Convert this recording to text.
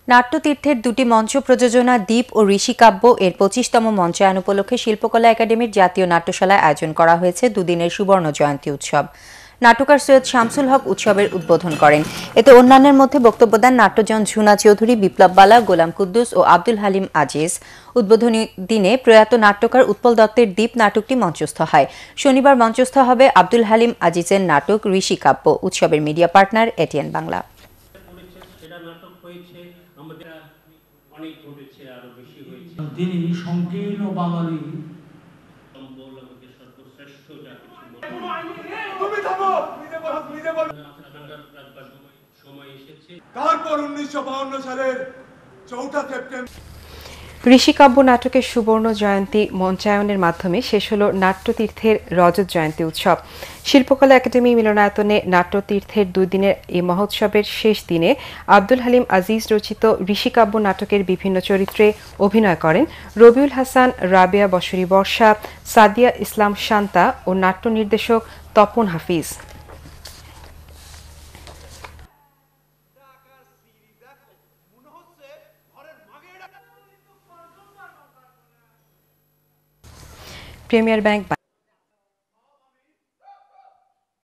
নাট্যতীর্থের দুটি মঞ্চ প্রযোজনা দ্বীপ ও ঋষিকাব্য এর ২৫তম মঞ্চায়ন উপলক্ষে শিল্পকলা একাডেমির জাতীয় নাট্যশালায় আয়োজন করা হয়েছে দুদিনের সুবর্ণ জয়ন্তী উৎসব। নাট্যকার সৈয়দ শামসুল হক উৎসবের উদ্বোধন করেন। এতে অন্যান্যের মধ্যে বক্তব্য দেন নাট্যজন ঝুনা চৌধুরী, বিপ্লব বালা, গোলাম কুদ্দুস ও আব্দুল হালিম আজিজ। উদ্বোধনী দিনে প্রয়াত নাট্যকার উৎপল দত্তের দ্বীপ নাটকটি মঞ্চস্থ হয়। শনিবার মঞ্চস্থ হবে আব্দুল হালিম আজিজের নাটক ঋষিকাব্য। উৎসবের মিডিয়া পার্টনার এটিএন বাংলা। তিনি সংকীর্ণ বাঙালি তারপর 1952 সালের 4 সেপ্টেম্বর ঋষিকাব্য নাটকের সুবর্ণ জয়ন্তী মঞ্চায়নের মাধ্যমে শেষ হল নাট্যতীর্থের রজত জয়ন্তী উৎসব। শিল্পকলা একাডেমি মিলনায়তনে নাট্যতীর্থের 2 দিনের এই মহোৎসবের শেষ দিনে আব্দুল হালিম আজিজ রচিত ঋষিকাব্য নাটকের বিভিন্ন চরিত্রে অভিনয় করেন রবিউল হাসান, রাবেয়া বসরি বর্ষা, সাদিয়া ইসলাম শান্তা ও নাট্য নির্দেশক তপন হাফিজ। Premier bank